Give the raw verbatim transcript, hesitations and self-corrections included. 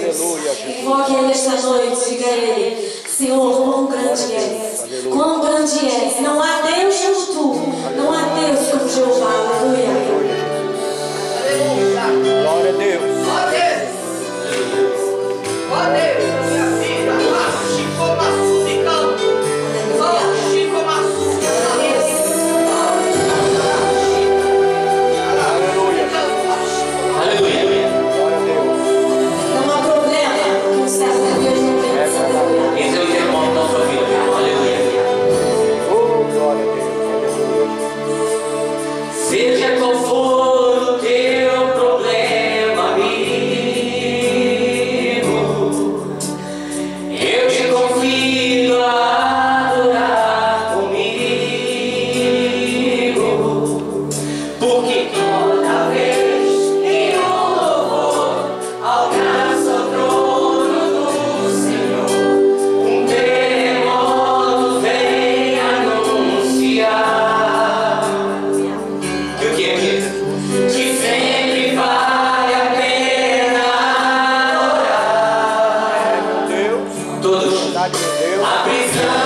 Aleluia, Jesus. Invoque Ele esta noite, diga a Ele: Senhor, quão grande és, quão grande és. Não há Deus como tu, não há Deus como Jeová. Aleluia. Glória a Deus. Glória a Deus. Glória a Deus. Minha vida. Chico Massu de campo. Chico Massu de Aleluia. Aleluia. Glória a Deus. Não há problema que o céu de Deus não tem. Aleluia. Esse é o termômetro da sua vida. Aleluia. Oh, glória a Deus. Aleluia. Seja qual for o teu problema, amigo, eu te convido a adorar comigo, porque toda vez que o louvor alcança o trono do Senhor, um terremoto vem anunciar que o que é que que sempre vale a pena adorar Deus. todos Verdade de Deus. a prisão.